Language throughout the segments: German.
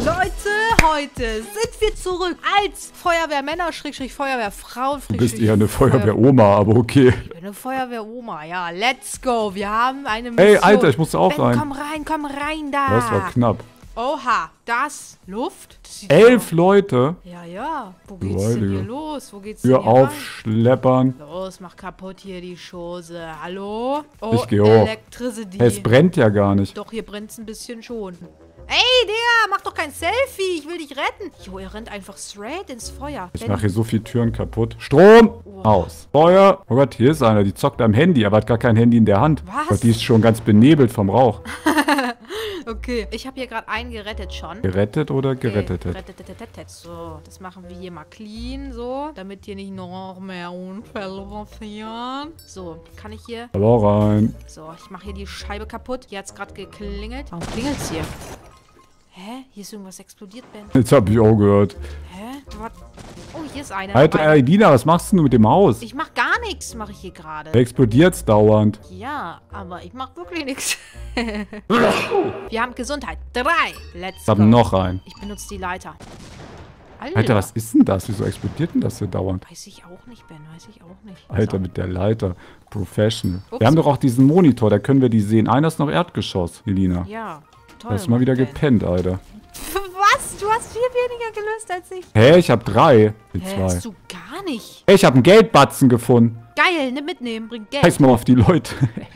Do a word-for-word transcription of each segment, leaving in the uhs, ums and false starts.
Leute, heute sind wir zurück als Feuerwehrmänner, Schrägstrich Feuerwehrfrauen. Du bist eher eine Feuerwehroma, aber okay. Ich bin eine Feuerwehroma, ja. Let's go. Wir haben eine Mission. Ey, Alter, ich musste auch Ben, rein. komm rein, komm rein da. Das war knapp. Oha, das Luft. Das sieht Elf aus. Leute. Ja, ja. Wo geht's Leute. denn hier los? Wo geht's denn Hör hier auf, rein? schleppern. Los, mach kaputt hier die Chose. Hallo? Oh, Ich geh hoch. Electricity. Hey, es brennt ja gar nicht. Doch, hier brennt's ein bisschen schon. Ey, Digga, mach doch kein Selfie. Ich will dich retten. Jo, er rennt einfach straight ins Feuer. Ich Ben, mache hier so viele Türen kaputt. Strom! Oh. Aus. Feuer! Oh Gott, hier ist einer. Die zockt am Handy, aber hat gar kein Handy in der Hand. Was? Gott, die ist schon ganz benebelt vom Rauch. Okay, ich habe hier gerade einen gerettet schon. Gerettet oder Okay, gerettet? gerettet. So, das machen wir hier mal clean, so. Damit hier nicht noch mehr Unfälle passieren. So, kann ich hier... Hallo rein. So, ich mache hier die Scheibe kaputt. Hier hat es gerade geklingelt. Warum klingelt's hier? Hä? Hier ist irgendwas explodiert, Ben. Jetzt hab ich auch gehört. Hä? Was? Oh, hier ist einer. Alter, Einer. ey, Dina, was machst du mit dem Haus? Ich mach gar nichts, mache ich hier gerade. Da explodiert's dauernd. Ja, aber ich mach wirklich nichts. Wir haben Gesundheit. Drei. Let's Ich hab go. noch einen. Ich benutze die Leiter. Alter, Alter, was ist denn das? Wieso explodiert denn das hier dauernd? Weiß ich auch nicht, Ben. Weiß ich auch nicht. Alter, So. mit der Leiter. Professional. Ups. Wir haben doch auch diesen Monitor, da können wir die sehen. Einer ist noch Erdgeschoss, Elina. Ja, toll. Du hast mal wieder Ben. gepennt, Alter. Was? Du hast viel weniger gelöst als ich. Hä, ich hab drei. Die Hä, zwei. hast du gar nicht. Ey, ich hab einen Geldbatzen gefunden. Geil, nimm mitnehmen, bringt Geld. Scheiß mal auf die Leute.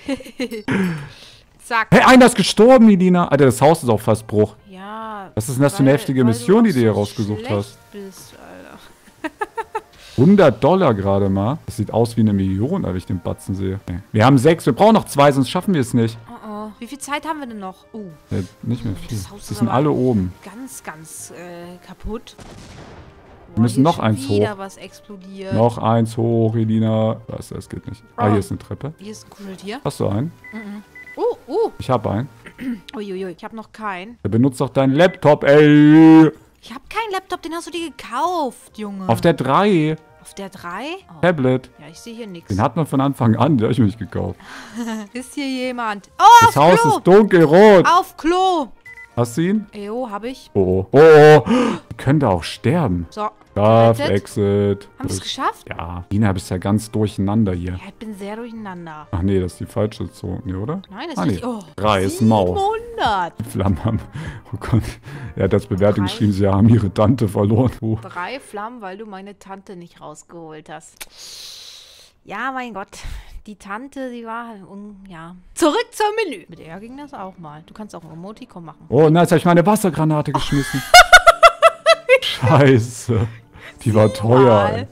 Zack. Hey, einer ist gestorben, Elina. Alter, das Haus ist auch fast Bruch. Ja. Was ist denn das für eine weil- heftige weil Mission, du die du hier auch so rausgesucht schlecht hast? Bist, Alter. hundert Dollar gerade mal. Das sieht aus wie eine Million, als ich den Batzen sehe. Okay. Wir haben sechs. Wir brauchen noch zwei, sonst schaffen wir es nicht. Oh, oh. Wie viel Zeit haben wir denn noch? Oh, Ja, nicht mehr viel. Das Haus Die ist sind aber- alle oben. ganz, ganz äh, kaputt. Wir müssen hier noch ist eins wieder hoch. was explodiert. Noch eins hoch, Elina. Was, das geht nicht. Ah, Oh. hier ist eine Treppe. Hier ist ein Kuscheltier. Hast du einen? Oh, oh. Ich hab einen. Uiuiui, ich habe noch keinen. Der benutzt doch deinen Laptop, ey. Ich habe keinen Laptop, den hast du dir gekauft, Junge. Auf der drei. Auf der drei? Oh. Tablet. Ja, ich sehe hier nichts. Den hat man von Anfang an. Den hab ich mir nicht gekauft. Ist hier jemand? Oh, Das auf Haus Klo. ist dunkelrot. Auf Klo. Hast du ihn? Jo, habe ich. Oh, oh. Oh, oh. Die könnte auch sterben. So. Darf, gerettet. Exit. Haben wir es Das- geschafft? Ja. Dina, bist ja ganz durcheinander hier. Ja, ich bin sehr durcheinander. Ach nee, das ist die falsche Zone, nee, oder? Nein, das Ah, ist nee. nicht... Oh, Drei ist Mau. siebenhundert. Flammen haben. Oh Gott. Er hat als Bewertung Drei. geschrieben, sie haben ihre Tante verloren. Oh. Drei Flammen, weil du meine Tante nicht rausgeholt hast. Ja, mein Gott. Die Tante, die war... Um, ja. Zurück zum Menü. Mit R ging das auch mal. Du kannst auch ein Emoticon machen. Oh, na, jetzt habe ich meine Wassergranate geschmissen. Scheiße. Die war teuer. Mal. Ey.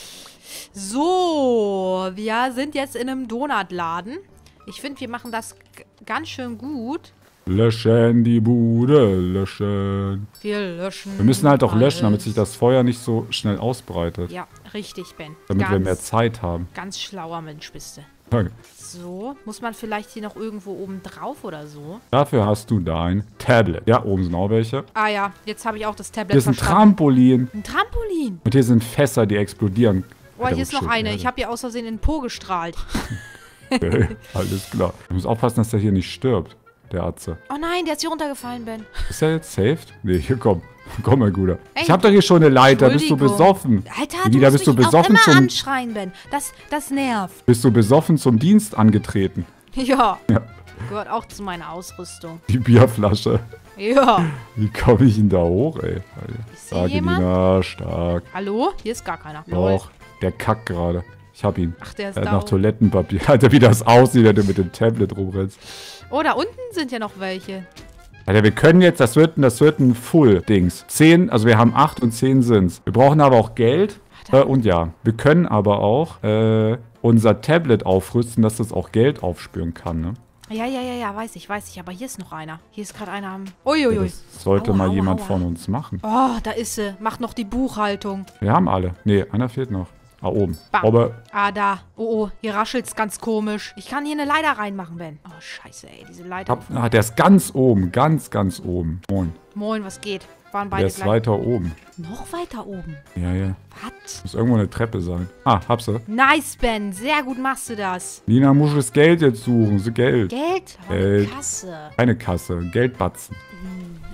So, wir sind jetzt in einem Donutladen. Ich finde, wir machen das g- ganz schön gut. Löschen die Bude, löschen. Wir löschen. Wir müssen halt auch löschen, damit alles. sich das Feuer nicht so schnell ausbreitet. Ja, richtig, Ben. Damit ganz, wir mehr Zeit haben. Ganz schlauer Mensch bist du. Danke. So, muss man vielleicht hier noch irgendwo oben drauf oder so? Dafür hast du dein Tablet. Ja, oben sind auch welche. Ah ja, jetzt habe ich auch das Tablet Hier ist ein verstanden. Trampolin. Ein Trampolin. Und hier sind Fässer, die explodieren. Oh, hier ist noch eine. Ich habe hier aus Versehen in den Po gestrahlt. Okay, alles klar. Du musst aufpassen, dass der hier nicht stirbt, der Atze. Oh nein, der ist hier runtergefallen, Ben. Ist er jetzt saved? Nee, hier komm. Komm mal, Guter. Ey, Ich hab doch hier schon eine Leiter. Bist du Entschuldigung. besoffen? Alter, Wieder du bist musst du mich auch besoffen immer zum anschreien, Ben. Das, das nervt. Bist du besoffen zum Dienst angetreten? Ja. Ja. Gehört auch zu meiner Ausrüstung. Die Bierflasche. Ja. Wie komme ich denn da hoch, ey? Ist hier Stark, jemand? Elina, stark. Hallo? Hier ist gar keiner. Lol. Doch, der kackt gerade. Ich hab ihn. Ach, der ist Er hat da. noch Toilettenpapier. Alter, wie das aussieht, wenn du mit dem Tablet rumrennst. Oh, da unten sind ja noch welche. Alter, wir können jetzt, das wird, ein- das wird ein Full-Dings. Zehn, also wir haben acht und zehn sind's. Wir brauchen aber auch Geld. Äh, und ja, wir können aber auch äh, unser Tablet aufrüsten, dass das auch Geld aufspüren kann, ne? Ja, ja, ja, ja, weiß ich, weiß ich. Aber hier ist noch einer. Hier ist gerade einer am... Uiuiui. Das sollte Aua, mal aua, jemand aua. von uns machen. Oh, da ist sie. Macht noch die Buchhaltung. Wir haben alle. Nee, einer fehlt noch. Ah, oben. Bam. Aber Ah, da. Oh, oh. Hier raschelt's ganz komisch. Ich kann hier eine Leiter reinmachen, Ben. Oh, scheiße, ey. Diese Leiter. hab, ah, der ist ganz oben. Ganz, ganz oben. Moin. Moin, was geht? Waren Der beide ist gleich. weiter oben. Noch weiter oben. Ja, ja. Was? Muss irgendwo eine Treppe sein. Ah, hab sie. Nice, Ben. Sehr gut machst du das. Lina muss das Geld jetzt suchen. Sie Geld. Geld? Oh, Geld. Kasse. Keine Kasse. Geldbatzen.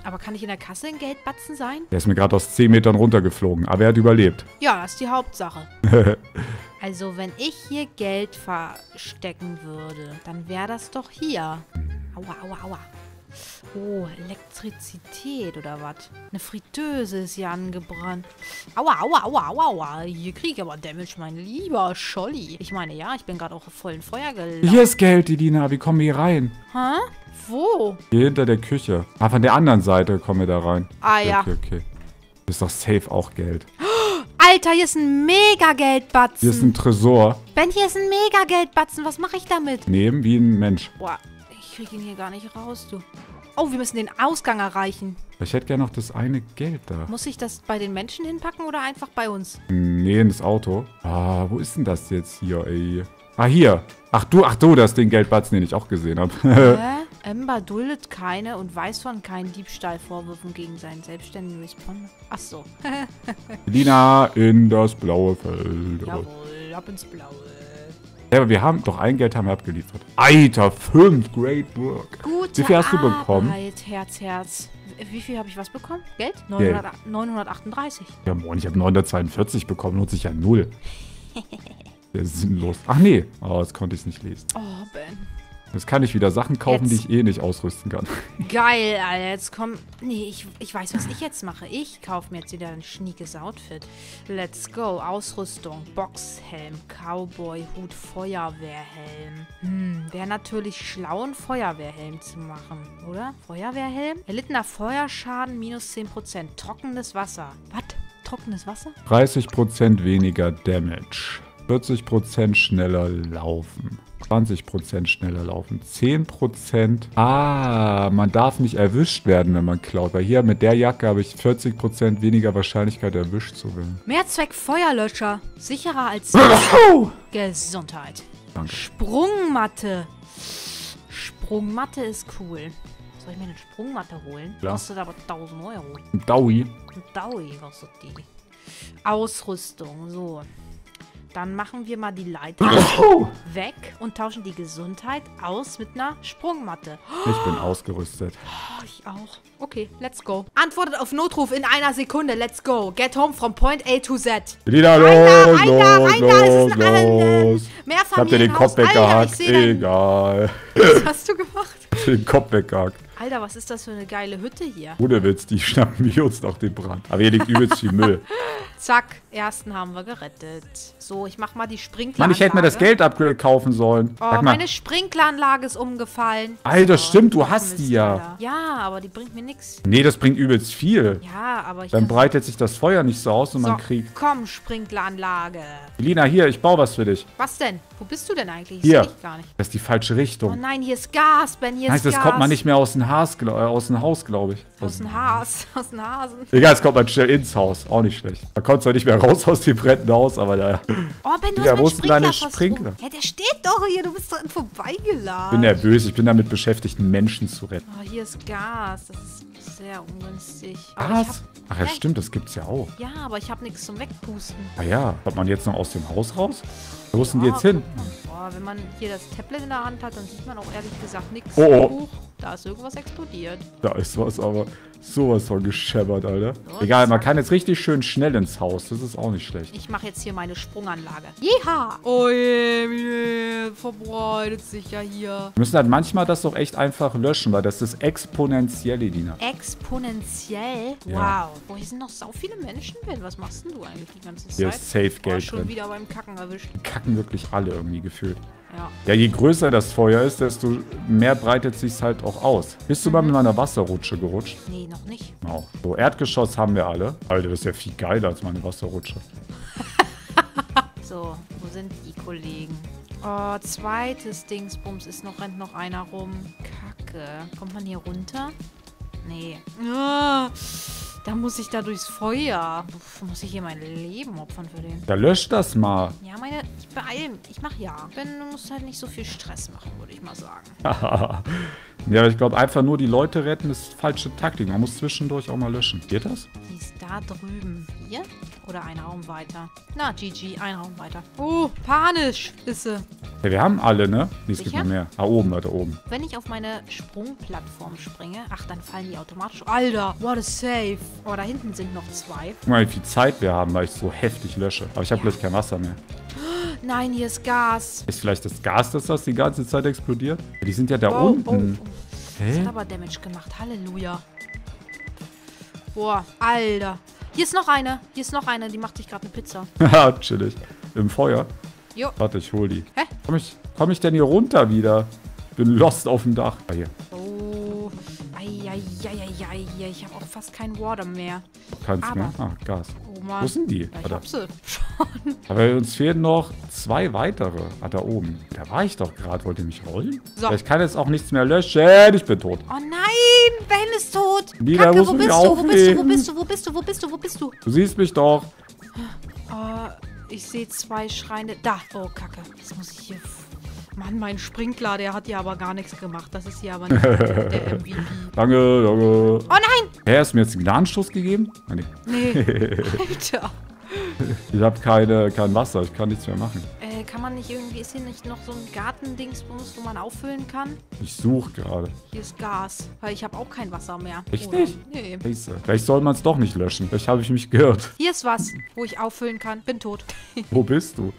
Aber kann ich in der Kasse ein Geldbatzen sein? Der ist mir gerade aus zehn Metern runtergeflogen, aber er hat überlebt. Ja, das ist die Hauptsache. Also, wenn ich hier Geld verstecken würde, dann wäre das doch hier. Aua, aua, aua. Oh, Elektrizität oder was? Eine Fritteuse ist hier angebrannt. Aua, aua, aua, aua, aua. Hier kriege ich aber Damage, mein lieber Scholli. Ich meine, ja, ich bin gerade auch voll in Feuer gelaufen. Hier ist Geld, Edina. Wie kommen wir hier rein? Hä? Wo? Hier hinter der Küche. Ah, von der anderen Seite kommen wir da rein. Ah, ja. Okay, okay. Das ist doch safe auch Geld. Alter, hier ist ein Mega-Geldbatzen. Hier ist ein Tresor. Ben, hier ist ein Mega-Geldbatzen. Was mache ich damit? Nehmen wie ein Mensch. Boah, ich kriege ihn hier gar nicht raus, du. Oh, wir müssen den Ausgang erreichen. Ich hätte gerne noch das eine Geld da. Muss ich das bei den Menschen hinpacken oder einfach bei uns? Nee, in das Auto. Ah, wo ist denn das jetzt hier, ey? Ah, hier. Ach du, ach du, das ist den Geldbatzen, den ich auch gesehen habe. Hä? Ember duldet keine und weiß von keinen Diebstahlvorwürfen gegen seinen selbstständigen Responder. Ach so. Edina in das blaue Feld. Jawohl, ab ins Blaue. Ja, aber wir haben, doch ein Geld haben wir abgeliefert. Alter, fünf, great work. Gute Wie viel hast du bekommen? Arbeit, Herz, Herz. Wie viel habe ich was bekommen? Geld? neunhundert, neunhundertachtunddreißig. Ja, moin, ich habe neunhundertzweiundvierzig bekommen, lohnt sich ja null. Der ist sinnlos. Ach nee, oh, das konnte ich nicht lesen. Oh, Ben. Jetzt kann ich wieder Sachen kaufen, Jetzt. die ich eh nicht ausrüsten kann. Geil, Alter. Jetzt komm. Nee, ich, ich weiß, was ich jetzt mache. Ich kaufe mir jetzt wieder ein schniekes Outfit. Let's go. Ausrüstung. Boxhelm, Cowboy-Hut, Feuerwehrhelm. Hm, wäre natürlich schlau, einen Feuerwehrhelm zu machen, oder? Feuerwehrhelm? Erlittener Feuerschaden, minus zehn Prozent. Trockenes Wasser. Was? Trockenes Wasser? dreißig Prozent weniger Damage. vierzig Prozent schneller laufen. zwanzig Prozent schneller laufen. zehn Prozent. Ah, man darf nicht erwischt werden, wenn man klaut. Weil hier mit der Jacke habe ich vierzig Prozent weniger Wahrscheinlichkeit, erwischt zu werden. Mehrzweck Feuerlöscher. Sicherer als Gesundheit. Danke. Sprungmatte. Sprungmatte ist cool. Soll ich mir eine Sprungmatte holen? Klar. Kostet aber tausend Euro. Ein Daui. Ein Daui kostet die. Ausrüstung, so. Dann machen wir mal die Leiter weg und tauschen die Gesundheit aus mit einer Sprungmatte. Ich bin ausgerüstet. Oh, ich auch. Okay, let's go. Antwortet auf Notruf in einer Sekunde. Let's go. Get home from point A to Z. Wieder los, Rein da, rein da, los, rein da. Es ist los, ein äh, los. Mehrfamilienhaus. Ich hab dir den Kopf Alter, ich weggehackt. seh dein- Egal. Was hast du gemacht? Den Kopf weggehackt. Alter, was ist das für eine geile Hütte hier? Ohne Witz, die schnappen wir uns noch den Brand. Aber hier liegt übelst viel Müll. Zack, ersten haben wir gerettet. So, ich mach mal die Sprinkleranlage. Mann, ich hätte mir das Geld-Upgrade kaufen sollen. Oh, Sag mal. meine Sprinkleranlage ist umgefallen. Alter, Oh, stimmt, du Mist, hast die ja. Alter. Ja, aber die bringt mir nichts. Nee, das bringt übelst viel. Ja, aber ich Dann kann- breitet sich das Feuer nicht so aus und So, man kriegt... komm, Sprinkleranlage. Lina, hier, ich baue was für dich. Was denn? Wo bist du denn eigentlich? Ich Hier. seh dich gar nicht. Das ist die falsche Oh Richtung. nein, hier ist Gas, Ben, hier Nein, ist das Gas. kommt man nicht mehr aus dem, Haus, gl- äh, aus dem Haus, glaube ich. Aus dem Haas, aus dem Hasen. Egal, jetzt kommt man schnell ins Haus. Auch nicht schlecht. Da kommt zwar nicht mehr raus aus dem brennenden Haus, aber da... Oh, Ben, du Ja, hast wo meinen ist denn deine Sprinkler fast Sprinkler? rum. Ja, der steht doch hier, du bist dran Ich vorbeigeladen. bin nervös, ich bin damit beschäftigt, Menschen zu retten. Oh, hier ist Gas, das ist sehr ungünstig. Aber ich Was? hab- Ach ja, Echt? stimmt, das gibt's ja auch. Ja, aber ich habe nichts zum Wegpusten. Ah ja, kommt man jetzt noch aus dem Haus raus? Wo ist denn die Ja, jetzt hin? guck mal. Boah, wenn man hier das Tablet in der Hand hat, dann sieht man auch ehrlich gesagt nichts. Oh, oh. Huch, da ist irgendwas explodiert. Da ist was, aber sowas von gescheppert, Alter. So, Egal, man zack. kann jetzt richtig schön schnell ins Haus. Das ist auch nicht schlecht. Ich mache jetzt hier meine Sprunganlage. Jeha! Oh je, je, verbreitet sich ja hier. Wir müssen halt manchmal das doch echt einfach löschen, weil das ist exponentiell, Edina. Exponentiell? Ja. Wow. Boah, hier sind noch sau viele Menschen, Ben. Was machst denn du eigentlich die ganze Zeit? Hier ist safe Boah, Geld schon drin. wieder beim Kacken erwischt. Kacken wirklich alle irgendwie gefühlt. Ja. Ja, je größer das Feuer ist, desto mehr breitet sich's halt auch aus. Bist du mal mit meiner Wasserrutsche gerutscht? Nee, noch nicht. Auch. So, Erdgeschoss haben wir alle. Alter, das ist ja viel geiler als meine Wasserrutsche. So, wo sind die Kollegen? Oh, zweites Dingsbums ist noch, rennt noch einer rum. Kacke. Kommt man hier runter? Nee. Ah, da muss ich da durchs Feuer. Uff, muss ich hier mein Leben opfern für den. Da löscht das mal. Ja, meine, ich beeil mich. Ich mach ja. Ben, du musst halt nicht so viel Stress machen, würde ich mal sagen. Ja, ich glaube, einfach nur die Leute retten ist falsche Taktik. Man muss zwischendurch auch mal löschen. Geht das? Die ist da drüben. Hier? Oder ein Raum weiter? Na, G G, ein Raum weiter. Oh, panisch ist sie. Ja, wir haben alle, ne? Nee, es gibt Sicher? noch mehr. Ah, oben, weiter oben. Wenn ich auf meine Sprungplattform springe, ach, dann fallen die automatisch. Alter, what a save. Oh, da hinten sind noch zwei. Guck mal, wie viel Zeit wir haben, weil ich so heftig lösche. Aber ich habe Ja. gleich kein Wasser mehr. Nein, hier ist Gas. Ist vielleicht das Gas, das das die ganze Zeit explodiert? Ja, die sind ja da Oh, unten. oh, oh. Das Hä? hat aber Damage gemacht. Halleluja. Boah, Alter. Hier ist noch eine. Hier ist noch eine, die macht sich gerade eine Pizza. Haha, chillig. Im Feuer. Jo. Warte, ich hol die. Hä? Komm ich, komm ich denn hier runter wieder? Bin lost auf dem Dach. Ah, hier. Oh. Eieieiei. Ich habe auch fast kein Water mehr. Kannst Aber- mehr? Ah, Gas. Oh Mann. Wo sind die? Ja, ich Warte. hab sie. Schon. Aber uns fehlen noch zwei weitere. Ah, da oben. Da war ich doch gerade. Wollt ihr mich rollen? So. Ja, ich kann jetzt auch nichts mehr löschen. Ich bin tot. Oh nein, Ben ist tot. Lina, Kacke, musst wo du bist mich du? Wo bist du? Wo aufheben? bist du? Wo bist du? Wo bist du? Wo bist du? Du siehst mich doch. Oh, ich sehe zwei Schreine. Da. Oh, Kacke. Jetzt muss ich hier... Mann, mein Sprinkler, der hat ja aber gar nichts gemacht. Das ist hier aber nicht der M V P. Danke, danke. Oh nein! Hä, hast du mir jetzt einen Gnadenstoß gegeben? Ah, nee. Nee. Alter. Ich habe keine, kein Wasser. Ich kann nichts mehr machen. Äh, kann man nicht irgendwie... Ist hier nicht noch so ein Gartendingsbums, wo man auffüllen kann? Ich suche gerade. Hier ist Gas. Weil ich habe auch kein Wasser mehr. Echt Oder? nicht? Nee. Scheiße. Vielleicht soll man es doch nicht löschen. Vielleicht habe ich mich geirrt. Hier ist was, wo ich auffüllen kann. Bin tot. Wo bist du?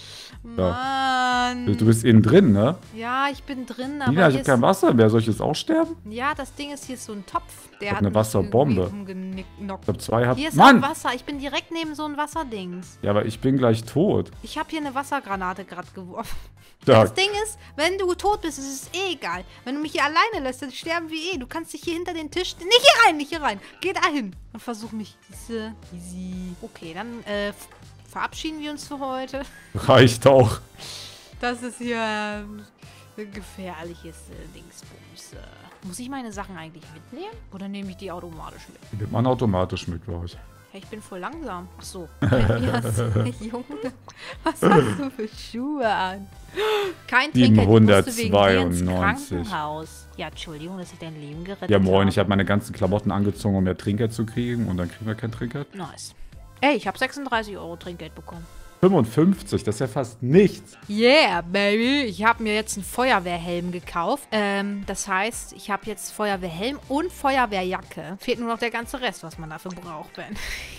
Mann. Du bist innen drin, ne? Ja, ich bin drin, aber Nina, ich hier habe kein ist, Wasser mehr. Soll ich jetzt auch sterben? ja, das Ding ist, hier ist so ein Topf. Der hab hat eine mich Wasserbombe. irgendwie umgenockt. Ich habe zwei. Hab Hier ist Mann! auch Wasser. Ich bin direkt neben so einem Wasserdings. Ja, aber ich bin gleich tot. Ich habe hier eine Wassergranate gerade geworfen. Da. Das Ding ist, wenn du tot bist, ist es eh egal. Wenn du mich hier alleine lässt, dann sterben wir eh. Du kannst dich hier hinter den Tisch... Nicht hier rein, nicht hier rein. Geh da hin und versuch mich. Easy. Easy. Okay, dann äh, verabschieden wir uns für heute. Reicht auch. Das ist hier ähm, ein gefährliches äh, Dingsbums. Äh. Muss ich meine Sachen eigentlich mitnehmen? Oder nehme ich die automatisch mit? Die nimmt man automatisch mit, glaube ich. Hey, ich bin voll langsam. Ach so. Junge, was hast du für Schuhe an? Kein Trinkgeld, du musst wegen dir ins siebenhundertzweiundneunzig. Krankenhaus. Ja, Entschuldigung, dass ich dein Leben gerettet Ja, moin. Ich habe. habe meine ganzen Klamotten angezogen, um mehr Trinkgeld zu kriegen. Und dann kriegen wir kein Trinkgeld. Nice. Ey, ich habe sechsunddreißig Euro Trinkgeld bekommen. fünfundfünfzig, das ist ja fast nichts. Yeah, baby. Ich habe mir jetzt einen Feuerwehrhelm gekauft. Ähm, das heißt, ich habe jetzt Feuerwehrhelm und Feuerwehrjacke. Fehlt nur noch der ganze Rest, was man dafür braucht, Ben.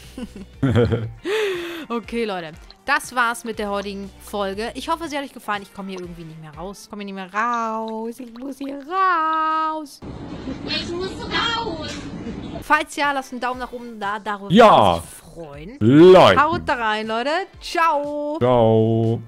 Okay, Leute. Das war's mit der heutigen Folge. Ich hoffe, sie hat euch gefallen. Ich komme hier irgendwie nicht mehr raus. Ich komme hier nicht mehr raus. Ich muss hier raus. Ich muss raus. Falls ja, lasst einen Daumen nach oben da. Darüber Ja. würde ich mich freuen. Leute. Haut da rein, Leute. Ciao. Ciao.